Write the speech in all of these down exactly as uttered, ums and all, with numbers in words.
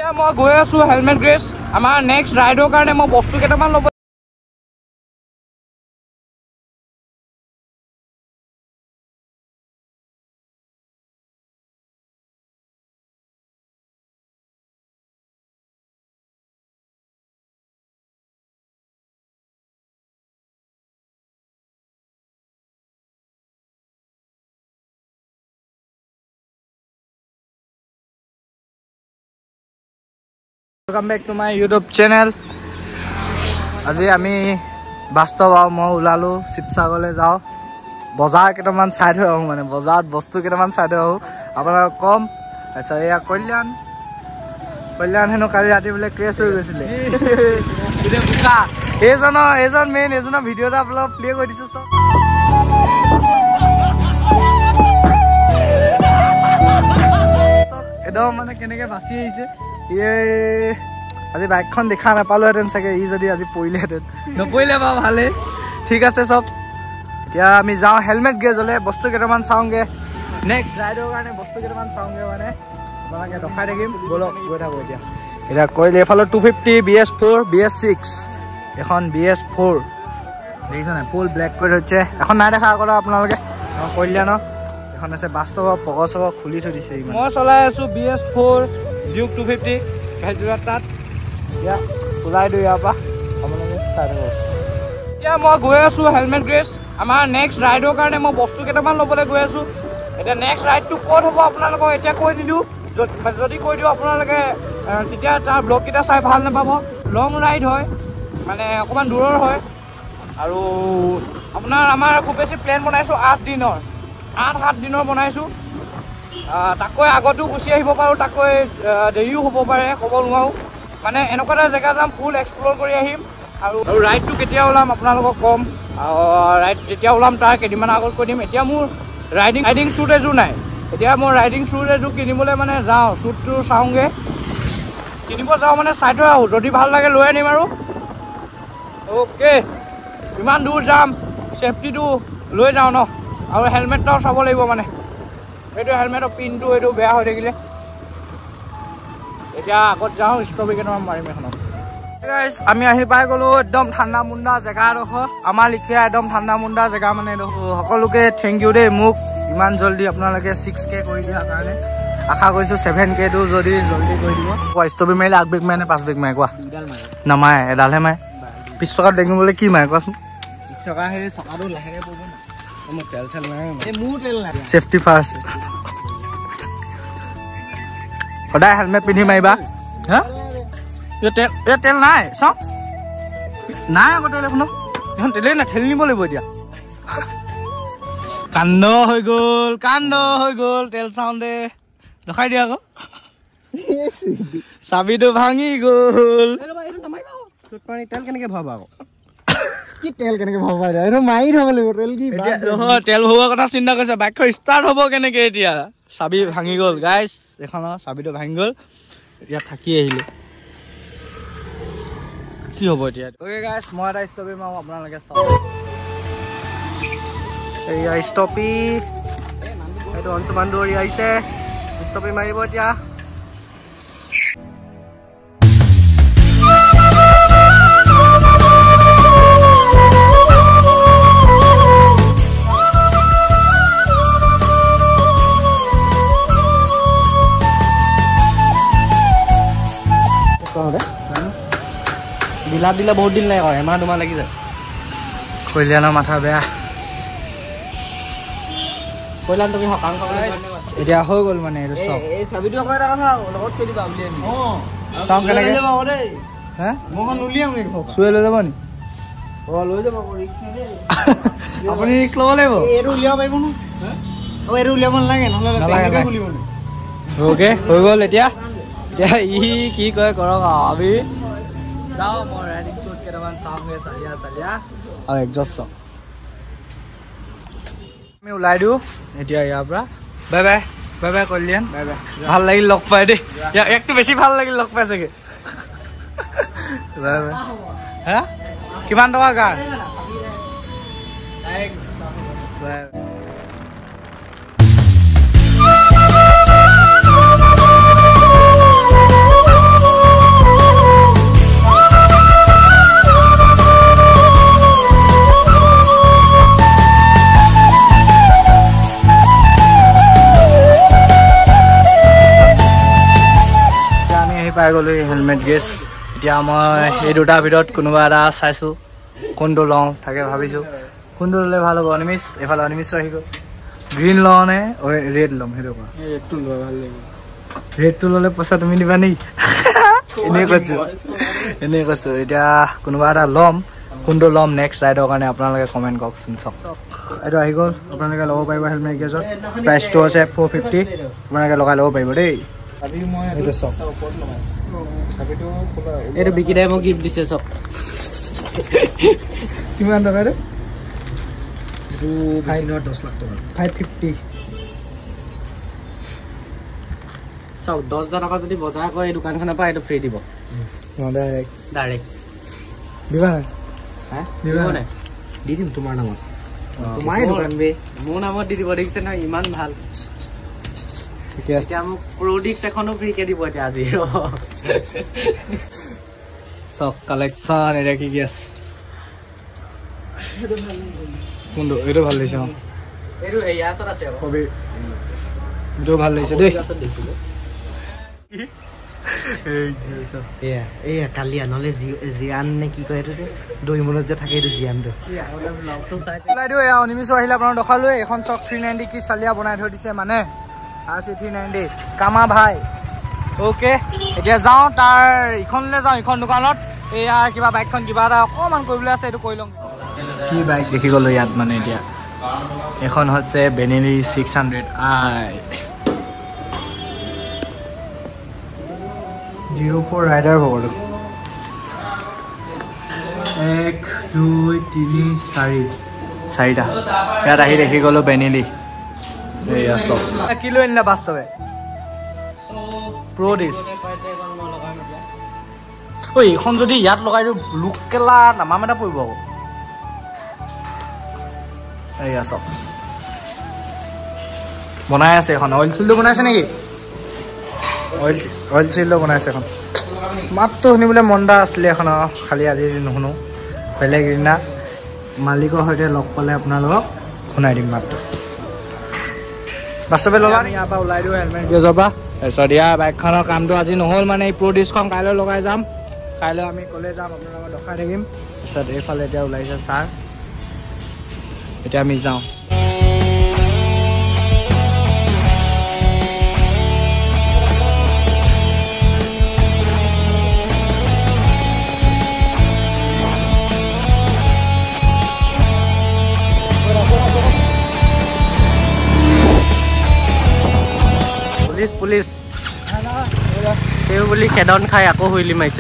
এতিয়া মই গৈ আছো হেলমেট গ্ৰেছ আমাৰ নেক্সট ৰাইডৰ কাৰণে মই বস্তু কেইটামান ল'ব Welcome back to my YouTube channel. আজি আমি বাস্তৱ আৰু মই ওলালো শিৱসাগৰলৈ যাওঁ বজাৰ কেইটামান চাই থৈ আহোঁ মানে বজাৰত বস্তু কেইটামান চাই থৈ আহোঁ আপোনালোকক কম তাৰপিছত এয়া কল্যাণ কল্যাণ হেনো কালি ৰাতি বোলে ক্ৰেছ হৈ গৈছিলে বোকা এইজনৰ এইজন মেইন এইজনৰ ভিডিঅ' এটা আপোনালোকক প্লে কৰি দিছোঁ চব একদম মানে কেনেকৈ বাচি আহিছে ইয়ে আজি বাইকখন দেখা নাপালোহেঁতেন চাগে ই যদি আজি পৰিলেহেঁতেন নপৰিলে বাৰু ভালেই ঠিক আছে চব এতিয়া আমি যাওঁ হেলমেট গেজলৈ বস্তু কেইটামান চাওঁগৈ নেক্সট ৰাইডৰ কাৰণে বস্তু কেইটামান চাওঁগৈ মানে আপোনালোকে দেখাই থাকিম ব'লক গৈ থাকোঁ এতিয়া এতিয়া কৰিলে এইফালে two fifty B S four B S six এখন বি এছ ফ'ৰ দেখিছে নাই ফুল ব্লেক কৰি থৈছে এখন নাই দেখা আকৌ আপোনালোকে কল্যাণৰ এখন আছে বাস্তৱ পগ চগ খুলি থৈ দিছে মই চলাই আছোঁ B S four Duke two fifty গাড়ীযোৰা তাত এতিয়া ওলাই দিওঁ ইয়াৰ পৰা আপোনালোকে চাই থাকক এতিয়া মই গৈ আছোঁ হেলমেট গ্ৰেছ আমাৰ নেক্সট ৰাইডৰ কাৰণে মই বস্তু কেইটামান ল'বলৈ গৈ আছোঁ এতিয়া নেক্সট ৰাইডটো ক'ত হ'ব আপোনালোকক এতিয়া কৈ নিদিওঁ যদি কৈ দিওঁ আপোনালোকে তেতিয়া তাৰ ব্লগকেইটা চাই ভাল নাপাব লং ৰাইড হয় মানে অকণমান দূৰৰ হয় আৰু আপোনাৰ আমাৰ খুব বেছি প্লেন বনাইছোঁ আঠ দিনৰ আঠ সাত দিনৰ বনাইছোঁ তাকৈ আগতো গুচি আহিব পাৰোঁ তাকৈ দেৰিও হ'ব পাৰে ক'ব নোৱাৰোঁ মানে এনেকুৱা এটা জেগা যাম ফুল এক্সপ্ল'ৰ কৰি আহিম আৰু আৰু ৰাইডটো কেতিয়া ওলাম আপোনালোকক ক'ম ৰাইড যেতিয়া ওলাম তাৰ কেইদিনমান আগত কৈ দিম এতিয়া মোৰ ৰাইডিং ৰাইডিং শ্বুট এযোৰ নাই এতিয়া মই ৰাইডিং শ্বুট এযোৰ কিনিবলৈ মানে যাওঁ শ্বুটটো চাওঁগৈ কিনিব যাওঁ মানে চাই থৈ আহোঁ যদি ভাল লাগে লৈ আনিম আৰু অ'কে ইমান দূৰ যাম ছেফটিটো লৈ যাওঁ ন আৰু হেলমেটটাও চাব লাগিব মানে এইটো হেলমেটৰ পিনটো এইটো বেয়া হৈ থাকিলে এতিয়া আগত যাওঁ ষ্ট্ৰবেৰী কেইটামান মাৰিম এখনত আমি আহি পাই গ'লোঁ একদম ঠাণ্ডা মুণ্ডা জেগা এডোখৰ আমাৰ লিখীয়া একদম ঠাণ্ডা মুণ্ডা জেগা মানে এডোখৰ সকলোকে থেংক ইউ দেই মোক ইমান জল্দি আপোনালোকে ছিক্স কে কৰি দিয়াৰ কাৰণে আশা কৰিছোঁ ছেভেন কেটো যদি জল্দি কৰি দিব কোৱা ষ্ট্ৰবেৰী মাৰিলে আগ বেগ মাৰে নে পাঁচ বেগ মাৰে কোৱা নামাৰে এডালহে মাৰে পিছ চকাত ডেঙিবলৈ কি মাৰে কোৱাচোন পিছ চকা সেই চকাটো লাহেকৈ পৰিব না মোৰ তেল চেল নাই মোৰ তেল নাই ছেফটি ফাৰ্ষ্ট সদায় হেলমেট পিন্ধি মাৰিবা হা তেল এই তেল নাই চাওঁ নাই আকৌ তেল এখনো এখন তেলেই নাই ঠেলি নিব লাগিব এতিয়া কান্দ হৈ গ'ল কান্দ হৈ গ'ল তেল চাওঁ দে দেখাই দিয়া আকৌ চাবিটো ভাঙি গ'ল তেল কেনেকৈ ভৰাবা আকৌ কি তেল কেনেকৈ ভৰাবা এইটো মাৰি থ'ব লাগিব তেল কি তেল ভৰোৱা কথা চিন্তা কৰিছে বাইকখন ষ্টাৰ্ট হ'ব কেনেকৈ এতিয়া চাবি ভাঙি গ'ল গাইজ এখনৰ চাবিটো ভাঙি গ'ল এতিয়া থাকি আহিলে কি হ'ব এতিয়া অ'কে গাইজ মই এটা ষ্টপি মাৰোঁ আপোনালোকে চাওক এয়া ষ্টপি এইটো অঞ্চুমান দৌৰি আহিছে ষ্টপি মাৰিব এতিয়া দিলা দিলে বহুত দিন নাই কয় এমাহ দুমাহ লাগি যায় কল্যাণৰ মাথা বেয়া কল্যাণ তুমি সকাম খাবলৈ এতিয়া হৈ গ'ল মানে এইটো চব এই চাবিটো আকৌ এটা কথা লগত থৈ দিবা উলিয়াই নি অঁ চাওঁ কেনেকৈ যাব দেই হে মই উলিয়াম নেকি চুৱে লৈ যাব নি অঁ লৈ যাব ৰিক্স দেই আপুনি ৰিক্স ল'ব লাগিব এইটো উলিয়াব পাৰিব নো অঁ এইটো উলিয়াব নালাগে নহ'লে খুলিব নি অ'কে হৈ গ'ল এতিয়া এতিয়া ই কি কয় কৰক আৰু আমি যাওঁ মই ৰাইডিং শ্বুট কেইটামান চাওঁগৈ চালিয়া চালিয়া আৰু একজষ্ট চাওঁ আমি ওলাই দিওঁ এতিয়া ইয়াৰ পৰা বাই বাই বাই বাই কল্যাণ বাই বাই ভাল লাগিল লগ পাই দেই একটু বেছি ভাল লাগিল লগ পাই চাগে বাই বাই হা কিমান টকা কাৰ পাই গ'লো হেলমেট গেছ এতিয়া মই এই দুটাৰ ভিতৰত কোনোবা এটা চাইছোঁ কোনটো লওঁ তাকে ভাবিছোঁ কোনটো ল'লে ভাল হ'ব অনিমিছ এইফালে অনিমিছ আহি গ'ল গ্ৰীণ লওঁ নে ৰেড ল'ম সেইটো কোৱা ৰেডটো লোৱা ভাল লাগিব ৰেডটো ল'লে পইচা তুমি দিবা নেকি এনেই কৈছোঁ এনেই কৈছোঁ এতিয়া কোনোবা এটা ল'ম কোনটো ল'ম নেক্সট ৰাইডৰ কাৰণে আপোনালোকে কমেণ্ট কৰকচোন চাওক এইটো আহি গ'ল আপোনালোকে ল'ব পাৰিব হেলমেট গেজত প্ৰাইচটো আছে ফ'ৰ ফিফটি আপোনালোকে লগাই ল'ব পাৰিব দেই এইটো চাওক এইটো বিকিদাই মোক গিফ্ট দিছে চাওক কিমান টকা এইটো এইটো দহ লাখ টকা ফাইভ ফিফটি চাওক দহ হাজাৰ টকা যদি বজাৰ কৰে এই দোকানখনৰ পৰা এইটো ফ্ৰী দিব ডাইৰেক্ট ডাইৰেক্ট দিবা নাই হা দিবা নাই দি দিম তোমাৰ নামত তোমাৰে দোকান বে মোৰ নামত দি দিব দেখিছে নহয় ইমান ভাল ঠিকে আছে এতিয়া মোক প্ৰডিক্স এখনো ফ্ৰীকে দিব এতিয়া আজি চব কালেকশ্যন এতিয়া কি কি আছে কোনটো এইটো ভাল লাগিছে অঁ এইটো এয়া ওচৰত আছে কবি এইটো ভাল লাগিছে দেই এয়া এয়া কালিয়া নহ'লে জিয়ান নে কি কয় এইটো যে দৈমনত যে থাকে এইটো জিয়ানটো ওলাই দিওঁ এয়া অনিমিছ আহিলে আপোনাক দেখালোঁ এখন চক থ্ৰী নাইণ্টি কি চালিয়া বনাই থৈ দিছে মানে আৰ চি থ্ৰী নাইণ্টি কামা ভাই অ'কে এতিয়া যাওঁ তাৰ ইখনলৈ যাওঁ ইখন দোকানত এয়া কিবা বাইকখন কিবা এটা অকণমান কৰিবলৈ আছে এইটো কৰি লওঁ কি বাইক দেখি গ'লোঁ ইয়াত মানে এতিয়া এখন হৈছে Benelli six hundred I zero' four rider হ'ব এক দুই তিনি চাৰি চাৰিটা ইয়াত আহি দেখি গ'লোঁ বেনেলি এয়া চব কি লৈ আনিলে বাস্তৱে প্ৰডিছ ঐ এইখন যদি ইয়াত লগাই দিওঁ লুক কেলা নামাম এটা পৰিব আকৌ এয়া চব বনাই আছে এখন অইল চিলটো বনাইছে নেকি অইল অইল চিলটো বনাইছে এখন মাতটো শুনিবলৈ মন এটা আছিলে এখন খালি আজি নুশুনো বেলেগ দিনা মালিকৰ সৈতে লগ পালে আপোনালোকক শুনাই দিম মাতটো বাস্তৱে লগা ইয়াৰ পৰা ওলাই দিওঁ হেলমেট গেজৰ পৰা তাৰপিছত ইয়াৰ বাইকখনৰ কামটো আজি নহ'ল মানে এই প্ৰডিছখন কাইলৈ লগাই যাম কাইলৈ আমি ক'লে যাম আপোনালোকক দেখাই থাকিম তাৰপিছত এইফালে এতিয়া ওলাইছে ছাৰ এতিয়া আমি যাওঁ পুলিচ পুলিচ তেওঁ বুলি খেদন খাই আকৌ হুইলি মাৰিছে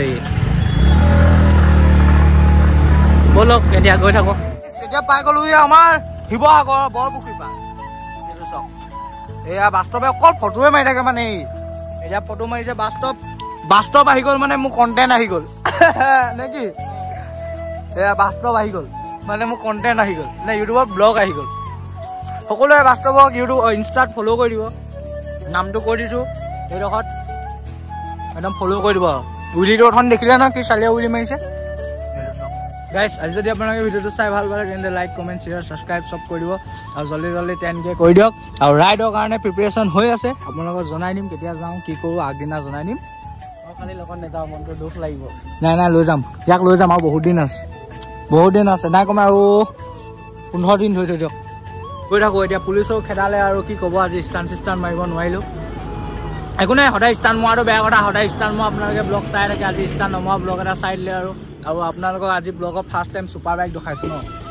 ব'লক এতিয়া গৈ থাকো এতিয়া পাই গ'লো আমাৰ শিৱসাগৰ বৰপুখুৰী পৰা এইটো চাওক এয়া বাস্তৱে অকল ফটোৱে মাৰি থাকে মানে এই এতিয়া ফটো মাৰিছে বাস্তৱ বাস্তৱ আহি গ'ল মানে মোৰ কণ্টেণ্ট আহি গ'ল নে কি এয়া বাস্তৱ আহি গ'ল মানে মোৰ কণ্টেণ্ট আহি গ'ল নে ইউটিউবত ব্লগ আহি গ'ল সকলোৱে বাস্তৱক ইউটিউব ইনষ্টাত ফ'ল' কৰি দিব নামটো কৈ দিছোঁ এইডোখৰত একদম ফ'ল' কৰি দিব উইলিটো এখন দেখিলে ন কি চালিয়া উইলি মাৰিছে গাইজ আজি যদি আপোনালোকে ভিডিঅ'টো চাই ভাল পালে তেন্তে লাইক কমেণ্ট শ্বেয়াৰ ছাবস্ক্ৰাইব চব কৰি দিব আৰু জল্দি জল্দি টেন কে কৰি দিয়ক আৰু ৰাইডৰ কাৰণে প্ৰিপেৰেশ্যন হৈ আছে আপোনালোকক জনাই দিম কেতিয়া যাওঁ কি কৰোঁ আগদিনা জনাই দিম খালি লগত নেযাওঁ মনটো দুখ লাগিব নাই নাই লৈ যাম ইয়াক লৈ যাম আৰু বহুত দিন আছে বহুত দিন আছে নাই কমে আৰু পোন্ধৰ দিন ধৰি থৈ দিয়ক গৈ থাকোঁ এতিয়া পুলিচেও খেদালে আৰু কি ক'ব আজি ষ্টাণ্ট চিষ্টাণ্ট মাৰিব নোৱাৰিলোঁ একো নাই সদায় ষ্টাণ্ট মৰাটো বেয়া কথা সদায় ষ্টাণ্ট মৰা আপোনালোকে ব্লগ চাই থাকে আজি ষ্টাণ্ট নমৰা ব্লগ এটা চাই দিলে আৰু আৰু আপোনালোকক আজি ব্লগত ফাৰ্ষ্ট টাইম ছুপাৰ বাইক দেখাইছোঁ ন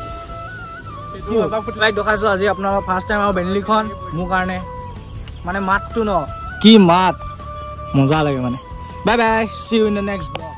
বাইক দেখাইছোঁ আজি আপোনালোকক ফাৰ্ষ্ট টাইম আৰু বেনেলিখন মোৰ কাৰণে মানে মাতটো ন কি মাত মজা লাগে মানে bye bye see you in the next